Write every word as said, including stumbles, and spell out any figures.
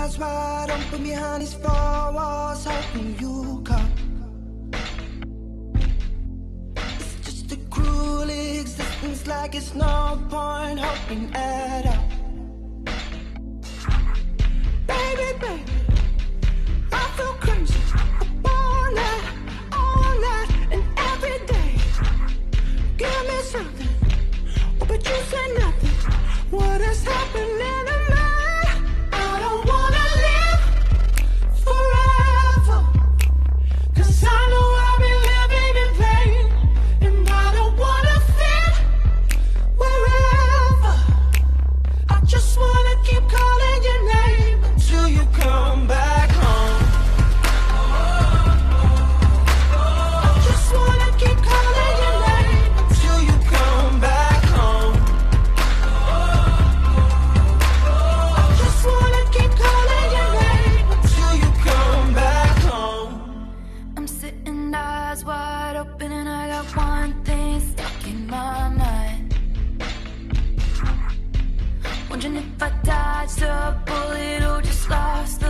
eyes wide open behind these four walls, hoping you come. It's just a cruel existence, like it's no point hoping at all. Baby, baby, I feel crazy all night, all night, and every day. Give me something, oh, but you say nothing. What is happening to me? I don't wanna live forever, 'cause I know I've been living in vain. And I don't wanna fit wherever. I just wanna keep calling your name until you come back home. I just wanna keep calling your name until you come back home. I just wanna keep calling your name until you come back home. I'm sitting eyes wide open and I got one thing stuck in my mind. Wondering if I dodged a bullet or just lost the